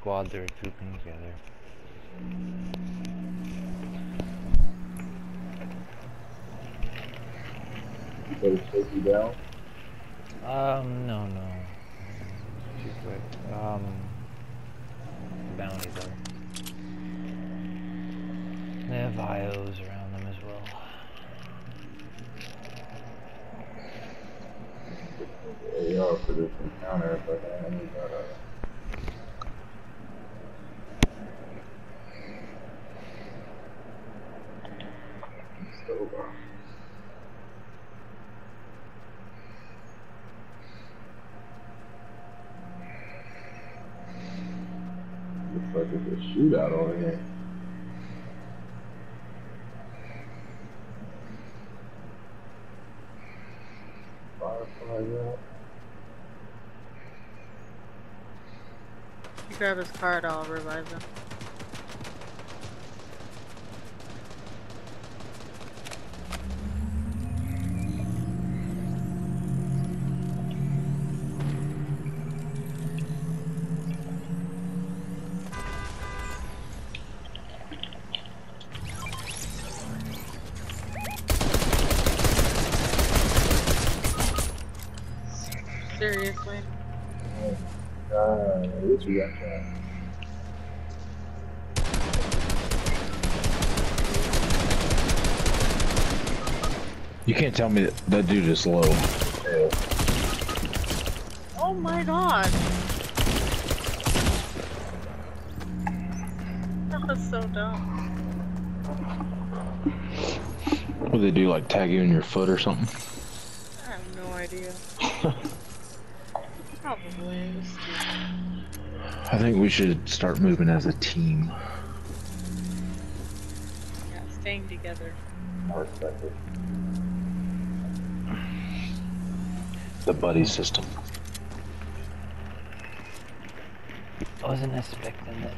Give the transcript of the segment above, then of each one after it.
squad they're grouping together. Did they take you down? No. Too quick. Bounty though. They have IOs around them as well. AR for this encounter, but I only got a Stover. Looks like it's a shootout over here. Firefly out. You grab his card, I'll revive him. Seriously? What you got that? You can't tell me that dude is low. Yeah. Oh my god! That was so dumb. What do they do, like tag you in your foot or something? I have no idea. Probably. It was stupid. I think we should start moving as a team. Yeah, staying together. Perspective. The buddy system. I wasn't expecting it.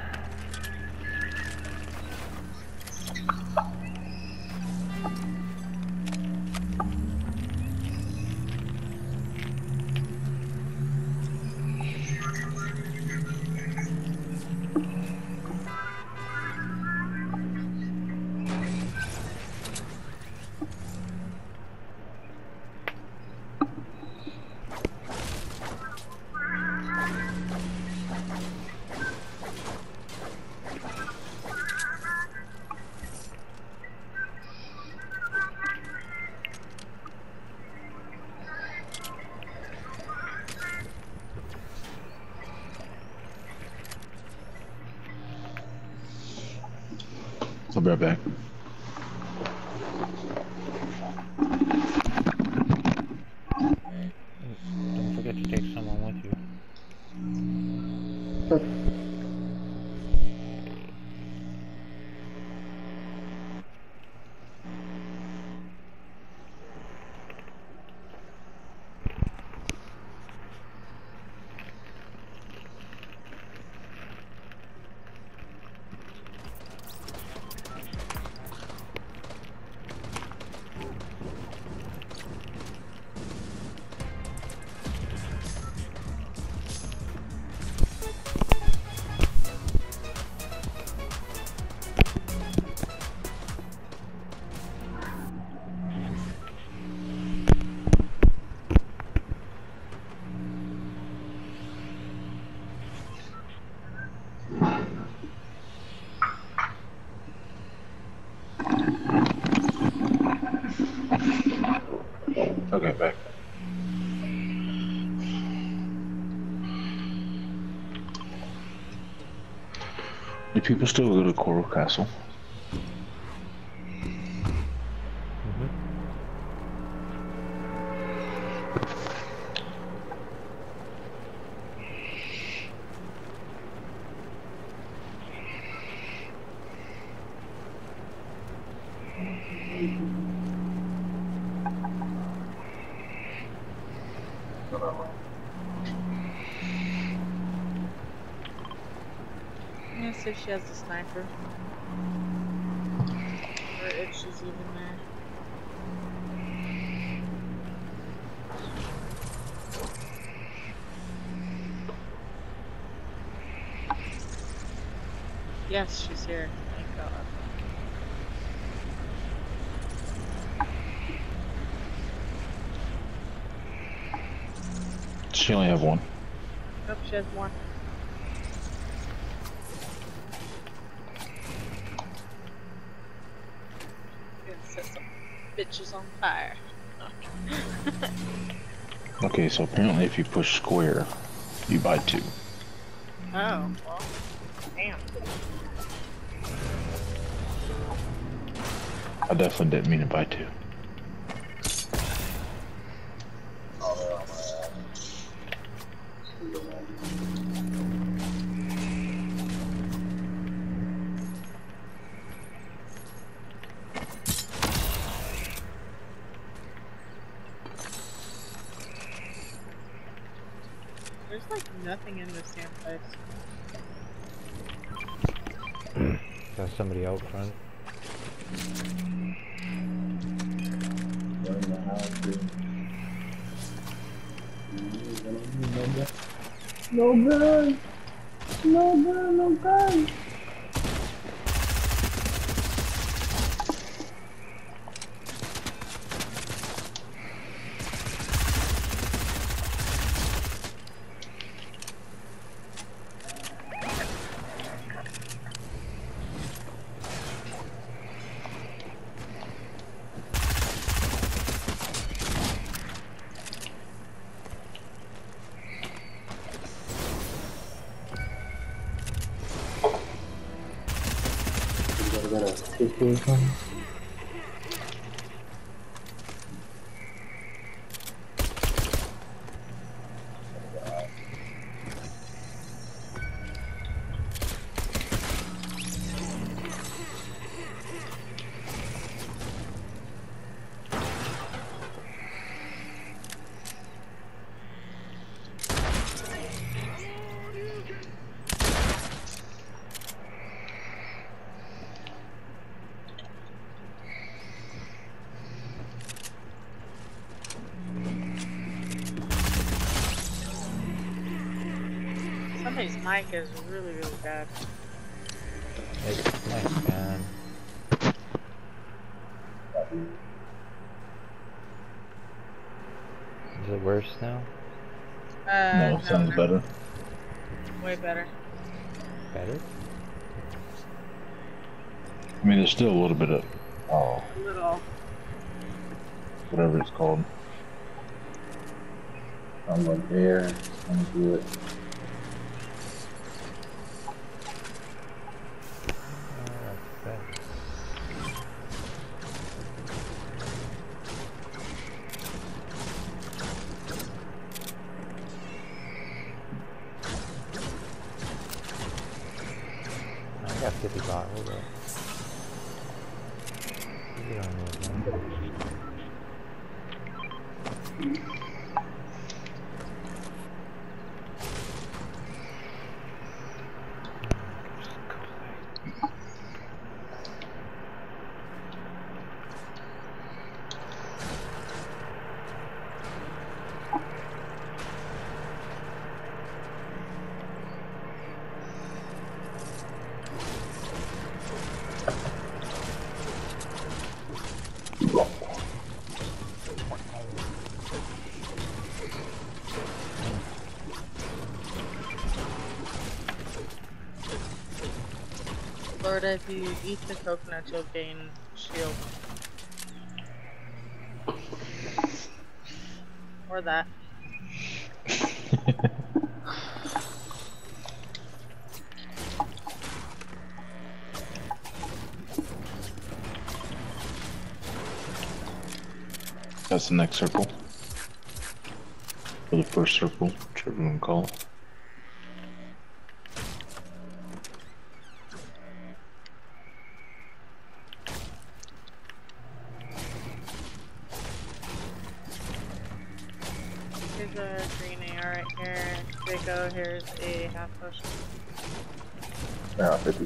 I'll be right back. Don't forget to take someone with you. Okay, back. Do people still go to Coral Castle? I'm gonna see if she has the sniper. Or if she's even there. Yes, she's here. Thank God. She only have one. Nope, she has more. Gonna set some bitches on fire. Okay, so apparently if you push square, you buy 2. Oh, well, damn. I definitely didn't mean to buy 2. Oh, they're on my ass. There's like nothing in this damn place. Got somebody out front. They're in the house, dude. No gun! No gun! No gun! You gotta get a tissue or something? Somebody's mic is really, really bad. It's nice, man. Is it worse now? No, sounds better. Way better. Better? I mean, there's still a little bit of, oh, A little. whatever it's called. I'm like there. I'm gonna do it. I got 50 bot, hold up. You don't know, man. Florida, if you eat the coconut, you'll gain shield. Or that. That's the next circle. Or the first circle, whichever you want to call it. Here's a green AR right here. Draco, here's a half potion. Yeah, 50.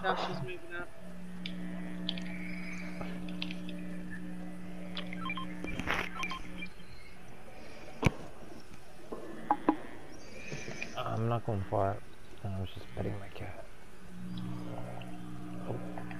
Now she's moving up. I'm not going far. I was just petting my cat. Oh.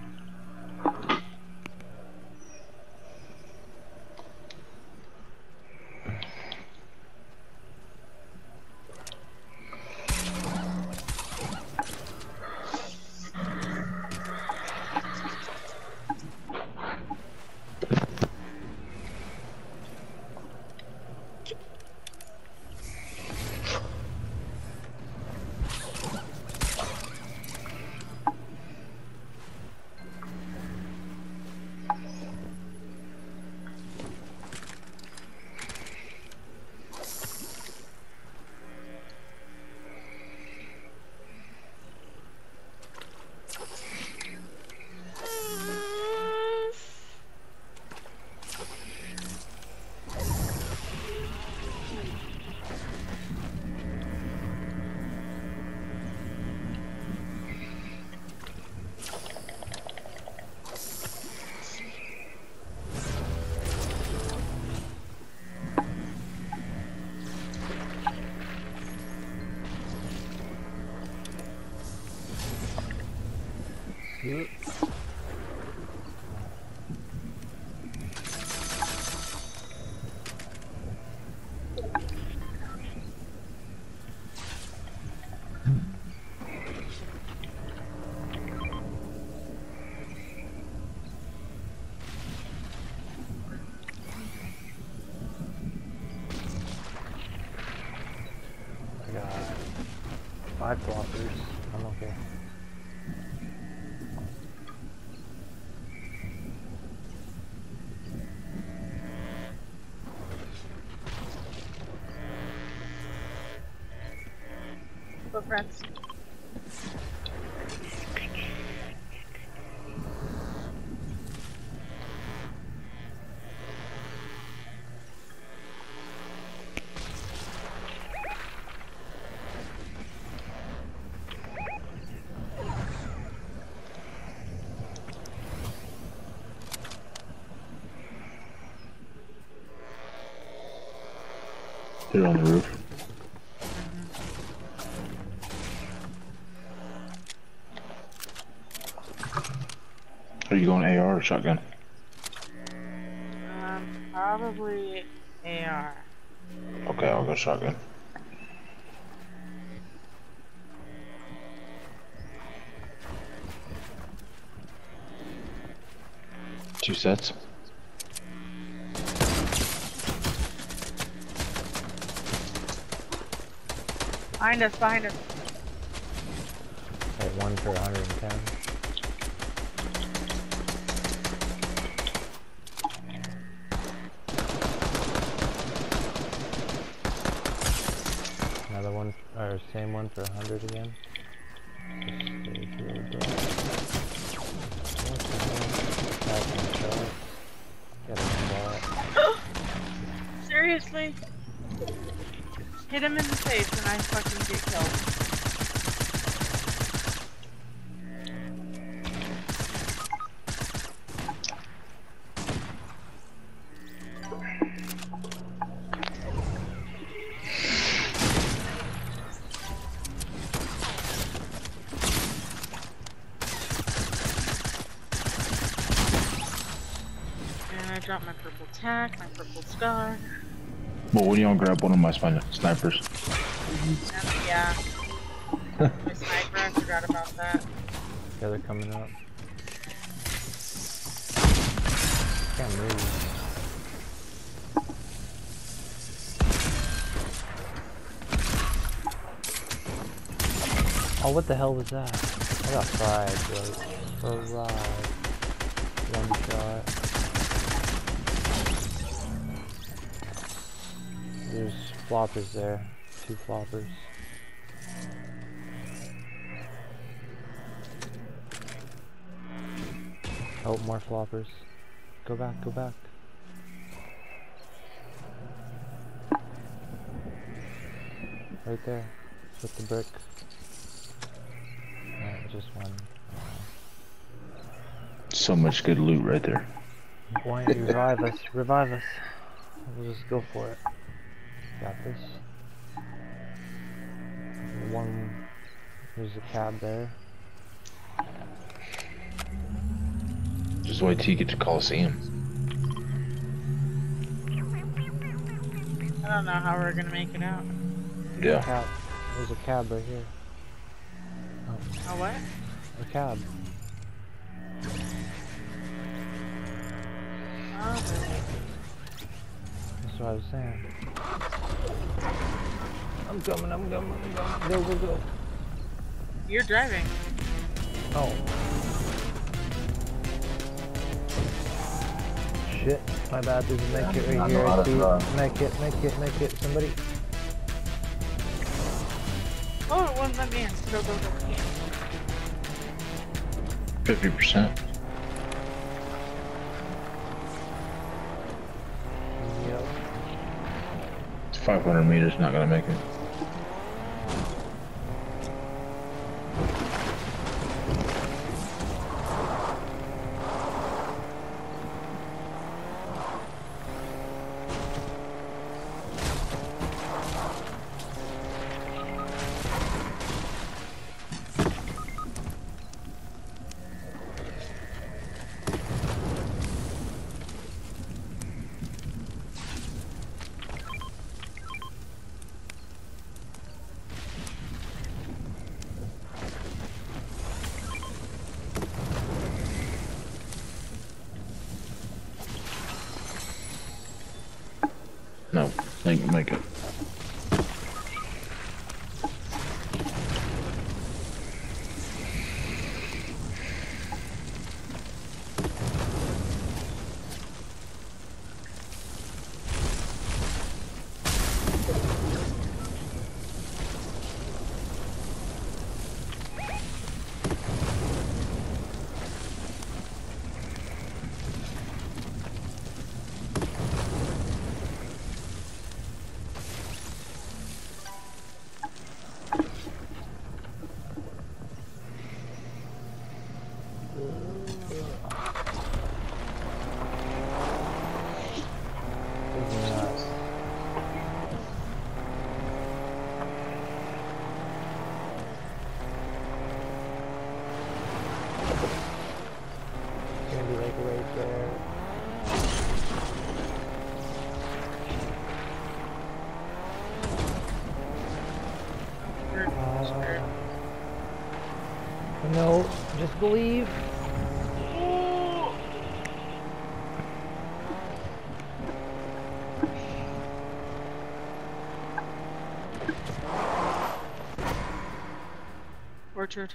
I got 5 blockers. I'm okay. Footprints. They're on the roof. Are you going AR or shotgun? Probably AR. Okay, I'll go shotgun. Two sets. Behind us, behind us. At 1 for 110. Another one, or same one for 100 again. Just stay here, bro. What the hell? Back on the shot. Got a spot. Seriously? Hit him in the face and I fucking get killed. And I dropped my purple tack, my purple scar. Well, when you don't grab one of my snipers? Yeah. My sniper, I forgot about that. Yeah, they're coming up. Can't move. Oh, what the hell was that? I got fried, bro. Fried. One shot. There's floppers there. 2 floppers. Oh, more floppers. Go back, go back. Right there. With the brick. Alright, just one. so much good loot right there. Why don't you revive us? Revive us. We'll just go for it. Got this. There's a cab there. Just wait till you get to Coliseum. I don't know how we're gonna make it out. Yeah. Cab. There's a cab right here. Oh, what? A cab. Oh, That's what I was saying. I'm coming. Go, go, go. you're driving. Oh. Shit. My bad. There's a medkit right here. I see it. Medkit. Somebody. Oh, it won't let me in. Go, go, go. 50%. Yep. It's 500 meters, not gonna make it. No, they can make it. Gonna be like right there. We're screwed. No, just believe. Orchard.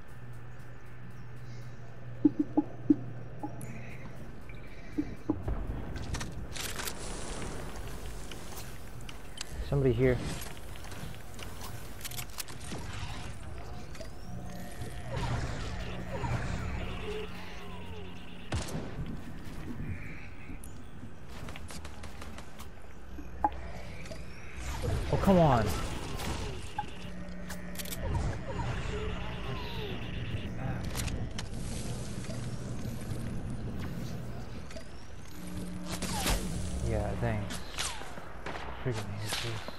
Somebody here. Oh, come on. Yeah, thanks. Freaking hate this.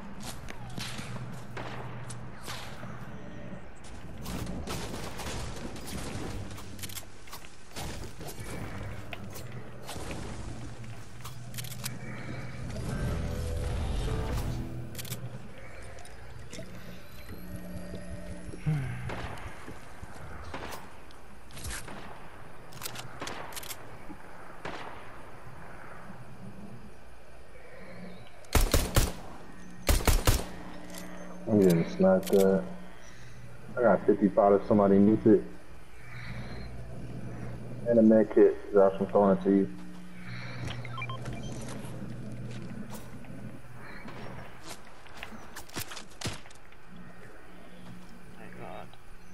I'm getting sniped at. I got 55 if somebody needs it. And a med kit. Josh, I'm throwing it to you. My God.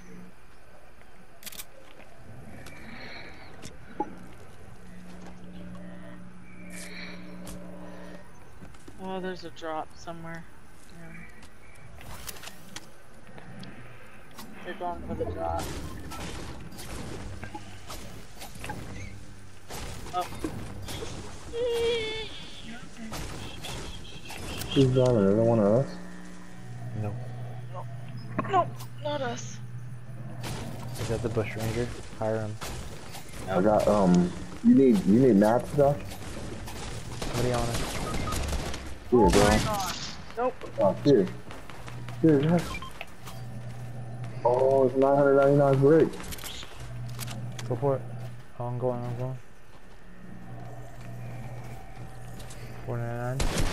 Oh, there's a drop somewhere. Yeah. They're going for the drop. Oh. Who's driving? Another one of us? No. No, not us. Is that the bush ranger? Hire him. I got you need mats, Josh? What do you want? Here, Oh bro. my god. Nope. Oh, here. Here, Josh. Oh, it's 999 brick. Go for it. Oh, I'm going. 499.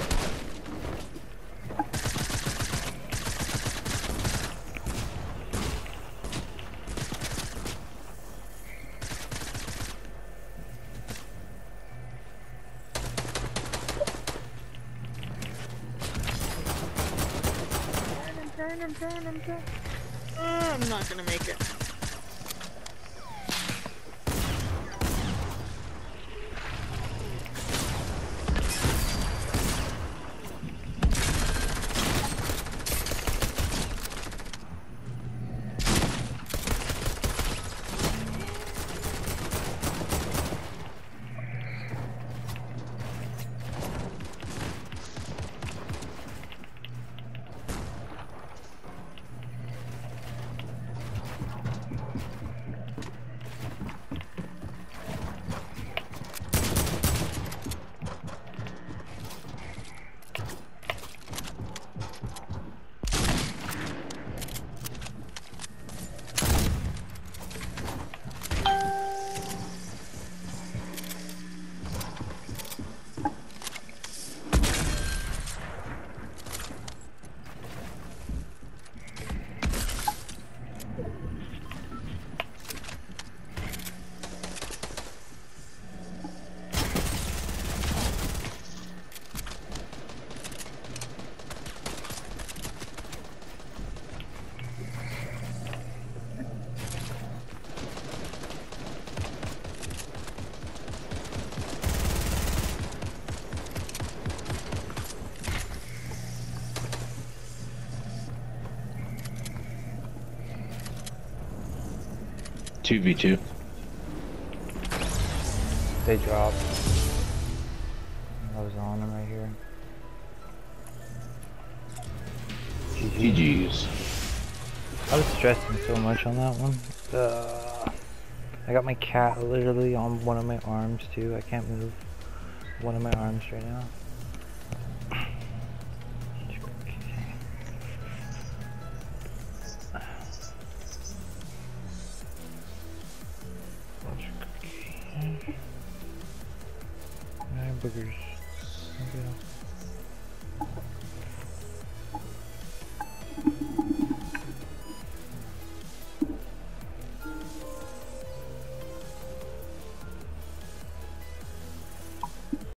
Turn. I'm not gonna make it. Two v two. They dropped. I was on them right here. GG's. I was stressing so much on that one. I got my cat literally on one of my arms too. I can't move one of my arms right now. Boogers. Okay.